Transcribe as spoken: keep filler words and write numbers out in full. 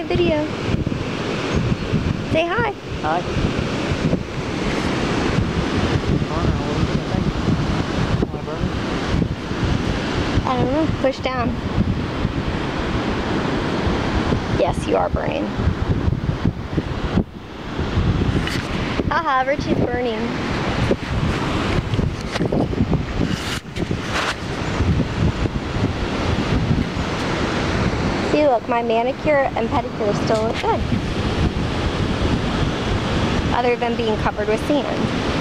video. Say hi. Hi. I don't know. Push down. Yes, you are burning. Haha, Richie's burning. See, look, my manicure and pedicure still look good. Other than being covered with sand.